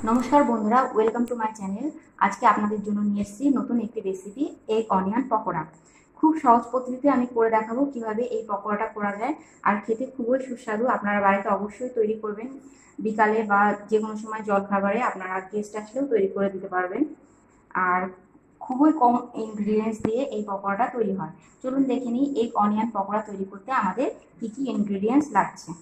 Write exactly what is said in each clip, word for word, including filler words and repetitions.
নমস্কার বন্ধুরা, welcome to my channel. আজকে আপনাদের জন্য নিয়ে এসেছি নতুন একটি রেসিপি, এগ অনিয়ন পকোড়া। খুব সহজ পদ্ধতিতে আমি করে দেখাবো কিভাবে এই পকোড়াটা করা যায়, আর খেতে খুবই সুস্বাদু। আপনারা বাড়িতে অবশ্যই তৈরি করবেন, বিকালে বা যে কোনো সময় জলখাবারে আপনারা গেস্ট আসলেও তৈরি করে দিতে পারবেন। আর খুবই কম ইনগ্রিডিয়েন্টস দিয়ে এই পকোড়াটা তৈরি হয়। চলুন দেখে নিই এগ অনিয়ন পকোড়া তৈরি করতে আমাদের কী কী ইনগ্রিডিয়েন্টস লাগছে।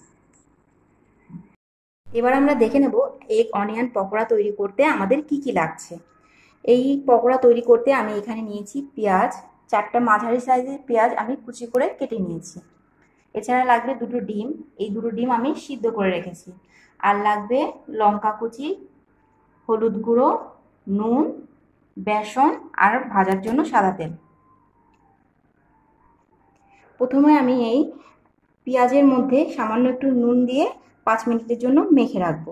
এবার আমরা দেখে নেব এগ অনিয়ন পকোড়া তৈরি করতে আমাদের কি কি লাগছে। এই পকোড়া তৈরি করতে আমি এখানে নিয়েছি পেঁয়াজ, চারটা মাঝারি সাইজের পেঁয়াজ আমি কুচি করে কেটে নিয়েছি। এছাড়া লাগবে দুটো ডিম, এই দুটো ডিম আমি সিদ্ধ করে রেখেছি। আর লাগবে লঙ্কা কুচি, হলুদ গুঁড়ো, নুন, বেসন আর ভাজার জন্য সাদা তেল। প্রথমে আমি এই পেঁয়াজের মধ্যে সামান্য একটু নুন দিয়ে পাঁচ মিনিটের জন্য মেখে রাখবো।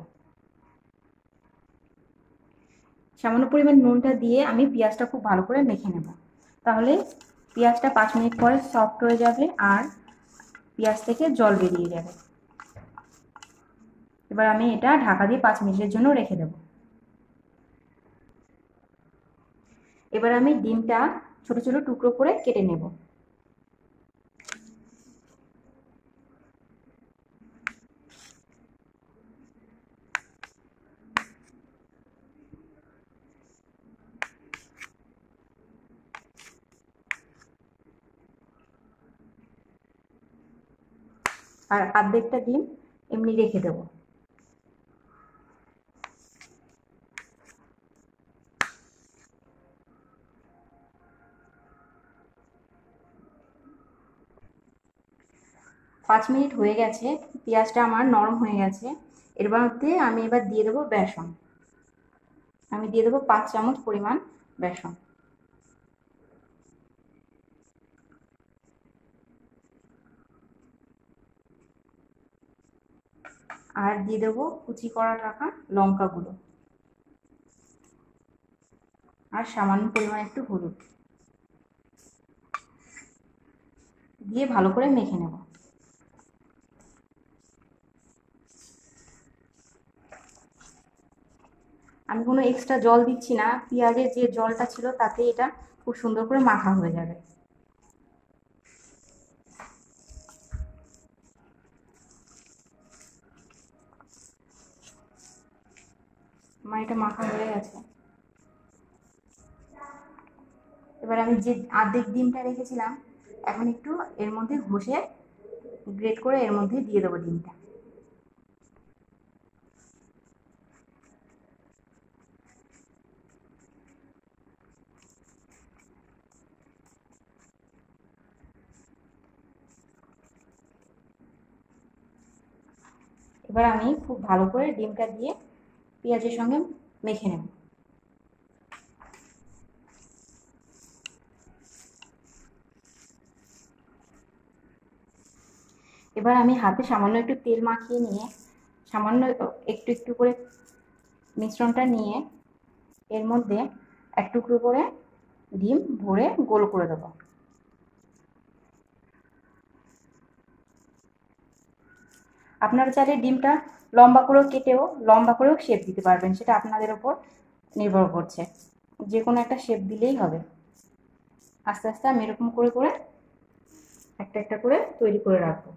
সামান্য পরিমাণ নুনটা দিয়ে আমি পেঁয়াজটা খুব ভালো করে মেখে নেব, তাহলে পেঁয়াজটা পাঁচ মিনিট পরে সফট হয়ে যাবে আর পেঁয়াজ থেকে জল বেরিয়ে যাবে। এবার আমি এটা ঢাকা দিয়ে পাঁচ মিনিটের জন্য রেখে দেব। এবার আমি ডিমটা ছোট ছোট টুকরো করে কেটে নেব। আর অর্ধেকটা ডিম এমনি রেখে দেব। পাঁচ মিনিট হয়ে গেছে, পেঁয়াজটা আমার নরম হয়ে গেছে। এর মধ্যে আমি এবার দিয়ে দেবো বেসন। আমি দিয়ে দেবো পাঁচ চামচ পরিমাণ বেসন। আর দিয়ে দেবো কুচি করা রাখা লঙ্কা গুঁড়ো আর সামান্য পরিমাণ একটু হলুদ দিয়ে ভালো করে মেখে নেব। আমি কোনো এক্সট্রা জল দিচ্ছি না, পেঁয়াজের যে জলটা ছিল তাতে এটা খুব সুন্দর করে মাখা হয়ে যাবে। আমার এটা মাখা হয়ে গেছে। এবার আমি যে আর্ধেক ডিমটা রেখেছিলাম এখন একটু এর মধ্যে ঘষে গ্রেট করে এর মধ্যে দিয়ে দেবো ডিমটা। এবার আমি খুব ভালো করে ডিমটা দিয়ে পেঁয়াজের সঙ্গে মেখে নেব। এবার আমি হাতে সামান্য একটু তেল মাখিয়ে নিয়ে সামান্য একটু একটু করে মিশ্রণটা নিয়ে এর মধ্যে এক টুকরো করে ডিম ভরে গোল করে দেবো। আপনারা চাইলে ডিমটা লম্বা করেও কেটেও লম্বা করেও শেপ দিতে পারবেন, সেটা আপনাদের ওপর নির্ভর করছে। যে কোনো একটা শেপ দিলেই হবে। আস্তে আস্তে আমি এরকম করে করে একটা একটা করে তৈরি করে রাখবো।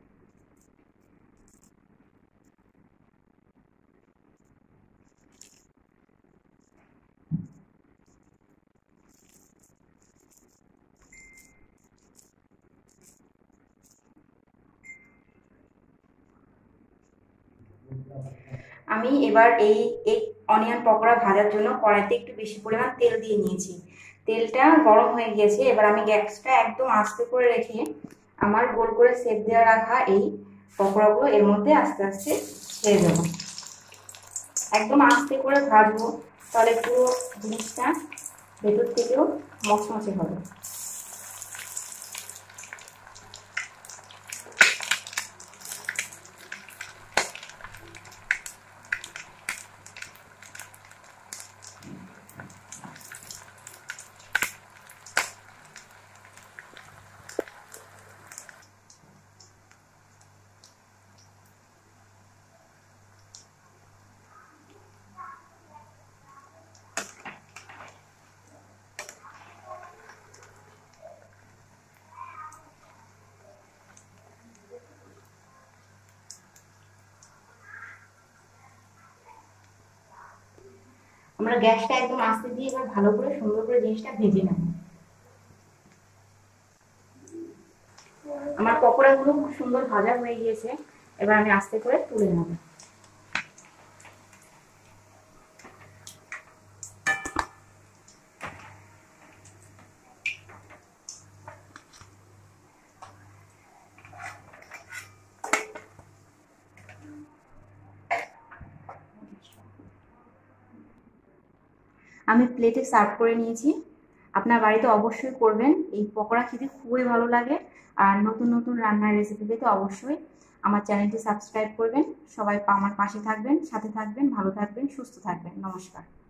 আমি এবার এই এই অনিয়ন পকোড়া ভাজার জন্য কড়াইতে একটু বেশি পরিমাণ তেল দিয়ে নিয়েছি। তেলটা গরম হয়ে গিয়েছে। এবার আমি গ্যাসটা একদম আস্তে করে রেখে আমার গোল করে শেপ দেওয়া রাখা এই পকোড়াগুলো এর মধ্যে আস্তে আস্তে ছেড়ে দেবো। একদম আস্তে করে ভাজবো, তাহলে পুরো জিনিসটা ভেতর থেকেও মচমচে হবে। আমরা গ্যাসটা একদম আস্তে দিয়ে এবার ভালো করে সুন্দর করে জিনিসটা ভেজে নেব। আমার পকোড়াগুলো খুব সুন্দর ভাজা হয়ে গিয়েছে, এবার আমি আস্তে করে তুলে নেব। আমি প্লেটে সার্ভ করে নিয়েছি। আপনার বাড়িতে অবশ্যই করবেন, এই পকোড়া খেতে খুবই ভালো লাগে। আর নতুন নতুন রান্নার রেসিপি পেতে অবশ্যই আমার চ্যানেলটি সাবস্ক্রাইব করবেন। সবাই আমার পাশে থাকবেন, সাথে থাকবেন, ভালো থাকবেন, সুস্থ থাকবেন। নমস্কার।